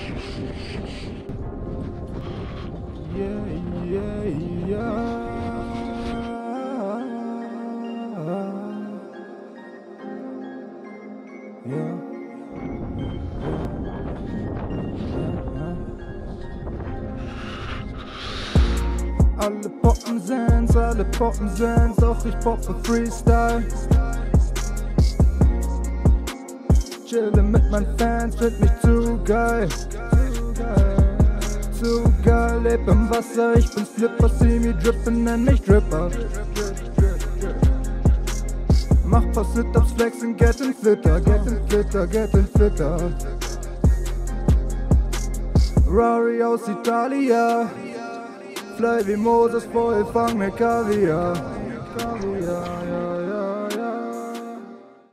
Yeah, yeah, yeah. Yeah. Alle poppen sind's, doch ich poppe Freestyle. Chille mit meinen Fans, find mich zu geil. Zu geil, leb im Wasser, ich bin Flipper, see me drippen, nenn mich Dripper. Mach paar Sit-Ups, flexen, getting fitter, getting fitter, getting fitter. Rari aus Italia, fly wie Moses, voll fang mir Kaviar. Kaviar, ja.